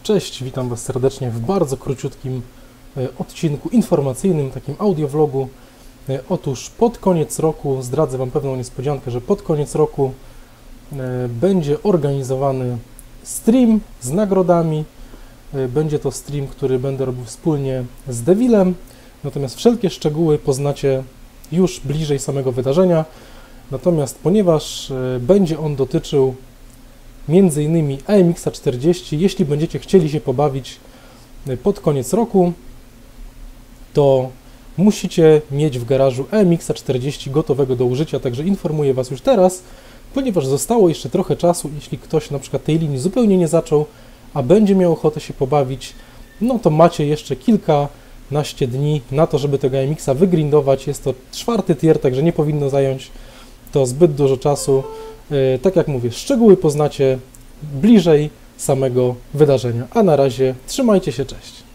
Cześć, witam Was serdecznie w bardzo króciutkim odcinku informacyjnym, takim audiovlogu. Otóż pod koniec roku, zdradzę Wam pewną niespodziankę, że pod koniec roku będzie organizowany stream z nagrodami. Będzie to stream, który będę robił wspólnie z Devilem, natomiast wszelkie szczegóły poznacie już bliżej samego wydarzenia. Natomiast ponieważ będzie on dotyczył między innymi AMX 40, jeśli będziecie chcieli się pobawić pod koniec roku, to musicie mieć w garażu AMX 40 gotowego do użycia, także informuję Was już teraz, ponieważ zostało jeszcze trochę czasu. Jeśli ktoś na przykład tej linii zupełnie nie zaczął, a będzie miał ochotę się pobawić, no to macie jeszcze kilkanaście dni na to, żeby tego AMX-a wygrindować. Jest to 4. tier, także nie powinno zająć to zbyt dużo czasu. Tak jak mówię, szczegóły poznacie bliżej samego wydarzenia. A na razie trzymajcie się, cześć!